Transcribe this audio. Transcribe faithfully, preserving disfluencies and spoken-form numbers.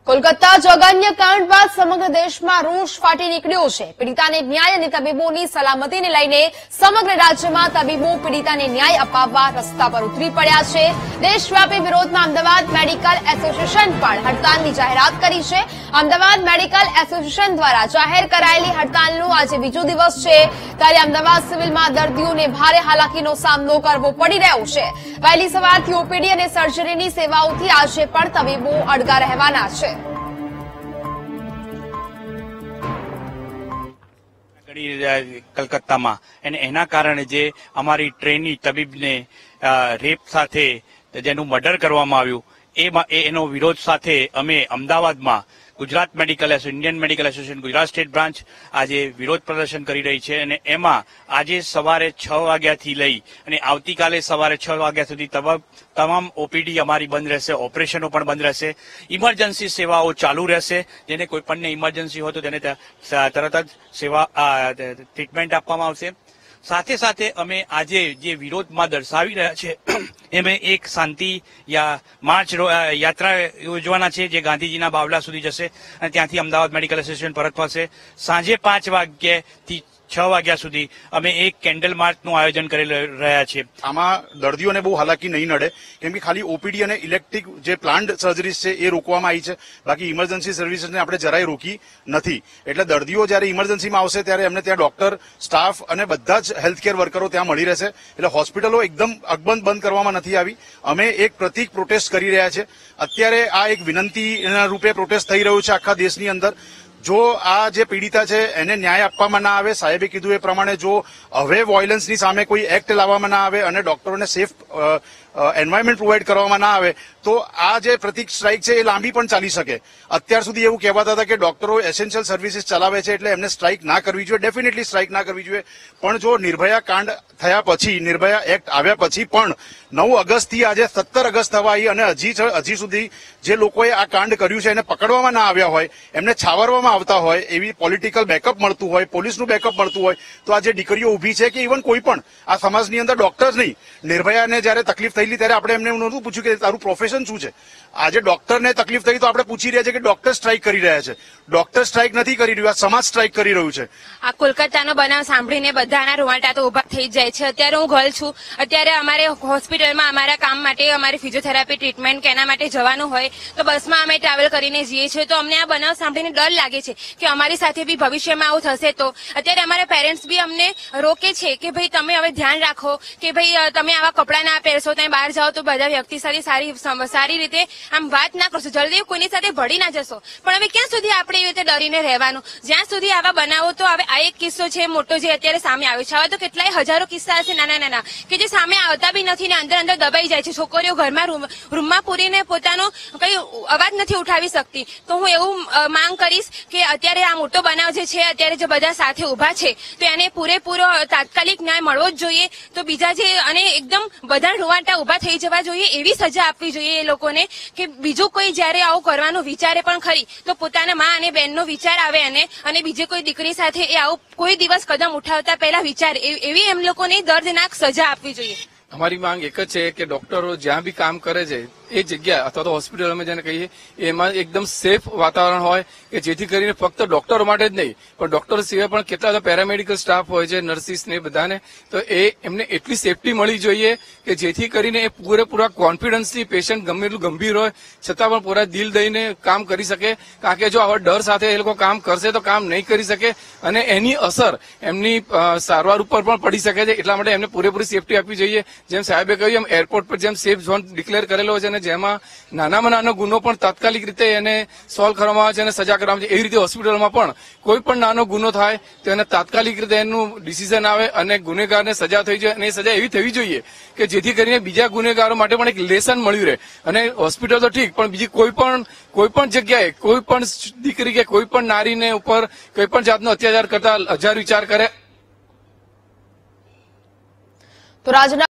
કોલકાતા જોગન્ય કાંડ બાદ સમગ્ર દેશમાં રોષ ફાટી નીકળ્યો છે। પીડિતાને ન્યાય અને તબીબોની સલામતીને લઈને સમગ્ર રાજ્યમાં તબીબો પીડિતાને ન્યાય અપાવવા રસ્તા પર ઉતરી પડ્યા છે। દેશવ્યાપી વિરોધમાં અમદાવાદ મેડિકલ એસોસિએશન પણ હડતાલની જાહેરાત કરી છે। અમદાવાદ મેડિકલ એસોસિએશન દ્વારા જાહેર કરાયેલી હડતાલનો આજે બીજો દિવસ છે, ત્યારે અમદાવાદ સિવિલમાં દર્દીઓને ભારે હાલાકીનો સામનો કરવો પડી રહ્યો છે। વહેલી સવારથી ઓપીડી અને સર્જરીની સેવાઓથી આજે પણ તબીબો અડગા રહેવાના છે। કલકત્તામાં અને એના કારણે જે અમારી ટ્રેની તબીબને રેપ સાથે જેનું મર્ડર કરવામાં આવ્યું એ એનો વિરોધ સાથે અમે અમદાવાદમાં Gujarat medical association Indian medical association Gujarat state branch આજે વિરોધ પ્રદર્શન કરી રહી છે અને એમાં આજે સવારે છ વાગ્યાથી લઈ અને આવતીકાલે સવારે છ વાગ્યા સુધી તમામ ઓપીડી અમારી બંધ રહેશે, ઓપરેશનો પણ બંધ રહેશે, ઇમરજન્સી સેવાઓ ચાલુ રહેશે। જેને કોઈ પણને ઇમરજન્સી હોય તો તેને તરત જ સેવા ટ્રીટમેન્ટ આપવામાં આવશે। સાથે સાથે અમે આજે જે વિરોધમાં દર્શાવી રહ્યા છે એમાં એક શાંતિ યા માર્ચ યાત્રા યોજવાના છે જે ગાંધીજીના બાવલા સુધી જશે અને ત્યાંથી અમદાવાદ મેડિકલ એસોસિએશન પરત ફરશે। સાંજે પાંચ વાગ્યાથી છ વાગ્યા સુધી અમે એક કેન્ડલ માર્ચનું આયોજન કરી રહ્યા છીએ। આમાં દર્દીઓને બહુ હાલાકી નહીં નડે, કેમ કે ખાલી ઓપીડી અને ઇલેક્ટ્રિક જે પ્લાન્ટ સર્જરીઝ છે એ રોકવામાં આવી છે, બાકી ઇમરજન્સી સર્વિસીસને આપણે જરાય રોકી નથી। એટલે દર્દીઓ જયારે ઇમરજન્સીમાં આવશે ત્યારે એમને ત્યાં ડોક્ટર, સ્ટાફ અને બધા જ હેલ્થકેર વર્કરો ત્યાં મળી રહેશે। એટલે હોસ્પિટલો એકદમ અકબંધ બંધ કરવામાં નથી આવી। અમે એક પ્રતિક પ્રોટેસ્ટ કરી રહ્યા છે। અત્યારે આ એક વિનંતીના રૂપે પ્રોટેસ્ટ થઈ રહ્યું છે આખા દેશની અંદર। જો આ જે પીડિતા છે એને ન્યાય આપવામાં ના આવે, સાહેબે કીધું એ પ્રમાણે જો હવે વોયલન્સની સામે કોઈ એક્ટ લાવવામાં ના આવે અને ડોક્ટરોને સેફ એન્વાયરમેન્ટ પ્રોવાઈડ કરવામાં ના આવે તો આ જે પ્રતિક સ્ટ્રાઇક છે એ લાંબી પણ ચાલી શકે। અત્યાર સુધી એવું કહેવાતા હતા કે ડોક્ટરો એસેન્શિયલ સર્વિસીસ ચલાવે છે એટલે એમને સ્ટ્રાઇક ના કરવી જોઈએ, ડેફિનેટલી સ્ટ્રાઇક ના કરવી જોઈએ। પણ જો નિર્ભયા કાંડ થયા પછી, નિર્ભયા એક્ટ આવ્યા પછી પણ નવ ઓગસ્ટથી આજે સત્તર ઓગસ્ટ થવા આવી અને હજી હજી સુધી જે લોકોએ આ કાંડ કર્યું છે એને પકડવામાં ના આવ્યા હોય, એમને છાવરવામાં આવતા હોય, એવી પોલિટિકલ બેકઅપ મળતું હોય, પોલીસનું બેકઅપ મળતું હોય તો આ જે દીકરીઓ ઊભી છે કે ઇવન કોઈ પણ આ સમાજની અંદર ડોક્ટર્સ નહીં, નિર્ભયાને જયારે તકલીફ થયેલી ત્યારે આપણે એમને નહોતું પૂછ્યું કે તારું પ્રોફેશન શું છે। આજે ડોક્ટરને તકલીફ થઈ તો આપણે પૂછી રહ્યા છે કે ડોક્ટર સ્ટ્રાઇક કરી રહ્યા છે, ડોક્ટર સ્ટ્રાઇક નથી કરી રહ્યું, આ સમાજ સ્ટ્રાઇક કરી રહ્યું છે। આ કોલકાતાનો બનાવ સાંભળીને બધાના રૂવાટા તો ઉભા થઈ જાય છે। અત્યારે હું ગર્લ છું, અત્યારે અમારે હોસ્પિટલમાં અમારા કામ માટે અમારી ફિઝિયોથેરાપી ટ્રીટમેન્ટ કે એના માટે જવાનું હોય તો બસમાં અમે ટ્રાવેલ કરીને જઈએ છીએ તો અમને આ બનાવ સાંભળીને ડર લાગે છે કે અમારી સાથે બી ભવિષ્યમાં આવું થશે તો। અત્યારે અમારા પેરેન્ટ્સ બી અમને રોકે છે કે ભાઈ તમે હવે ધ્યાન રાખો કે ભાઈ તમે આવા કપડાં ના પહેરશો, તમે બહાર જાઓ તો બધા વ્યક્તિ સાથે સારી સારી રીતે આમ વાત ના કરશો, જલ્દી કોઈની સાથે ભળી ના જશો। પણ હવે ક્યાં સુધી આપણે એવી રીતે ડરીને રહેવાનું, જ્યાં સુધી આવા બનાવો તો હવે આ એક કિસ્સો છે મોટો જે અત્યારે સામે આવ્યો છે, હવે તો કેટલાય હજારો કિસ્સા હશે નાના નાના કે જે સામે આવતા બી નથી ને અંદર અંદર દબાઈ જાય છે। છોકરીઓ ઘરમાં રૂમમાં પૂરીને પોતાનો કઈ અવાજ નથી ઉઠાવી શકતી। તો હું એવું માંગ કરીશ કે અત્યારે આ મોટો બનાવ જે છે અત્યારે જે બધા સાથે ઉભા છે તો એને પૂરેપૂરો તાત્કાલિક ન્યાય મળવો જ જોઈએ। તો બીજા જે અને એકદમ બધા રૂવાટા ઉભા થઈ જવા જોઈએ, એવી સજા આપવી જોઈએ એ લોકોને કે બીજું કોઈ જયારે આવું કરવાનું વિચારે પણ ખરી તો પોતાના મા અને બહેનનો વિચાર આવે એને અને બીજી કોઈ દીકરી સાથે એ આવું કોઈ દિવસ કદમ ઉઠાવતા પહેલા વિચાર એવી એમ લોકોને દર્દનાક સજા આપવી જોઈએ। અમારી માંગ એક જ છે કે ડોક્ટરો જ્યાં બી કામ કરે છે એ જગ્યા અથવા તો હોસ્પિટલ અમે જેને કહીએ એમાં એકદમ સેફ વાતાવરણ હોય કે જેથી કરીને ફક્ત ડોક્ટરો માટે જ નહીં પણ ડોક્ટરો સિવાય પણ કેટલા બધા પેરામેડિકલ સ્ટાફ હોય છે, નર્સિસ ને બધાને, તો એ એમને એટલી સેફટી મળી જોઈએ કે જેથી કરીને એ પૂરેપૂરા કોન્ફિડન્સથી પેશન્ટ ગમે એટલું ગંભીર હોય છતાં પણ પૂરા દિલ દઈને કામ કરી શકે। કારણ કે જો આવા ડર સાથે એ લોકો કામ કરશે તો કામ નહીં કરી શકે અને એની અસર એમની સારવાર ઉપર પણ પડી શકે છે। એટલા માટે એમને પૂરેપૂરી સેફટી આપવી જોઈએ। જેમ સાહેબે કહ્યું એમ એરપોર્ટ પર જેમ સેફ ઝોન ડિક્લેર કરેલો છે અને જેમાં નાનામાં નાનો ગુનો પણ તાત્કાલિક રીતે એને સોલ્વ કરવામાં આવે છે અને સજા કરવામાં આવે છે, એવી રીતે હોસ્પિટલમાં પણ કોઈ પણ નાનો ગુનો થાય તો એને તાત્કાલિક રીતે એનું ડિસિઝન આવે અને ગુનેગારને સજા થઈ જાય અને એ સજા એવી થવી જોઈએ કે જેથી કરીને બીજા ગુનેગારો માટે પણ એક લેસન મળ્યું રહે। અને હોસ્પિટલ તો ઠીક પણ બીજી કોઈ પણ કોઈ પણ જગ્યાએ કોઈ પણ દીકરી કે કોઈ પણ નારીને ઉપર કોઈ પણ જાતનો અત્યાચાર કરતા હજાર વિચાર કરે તો રાજના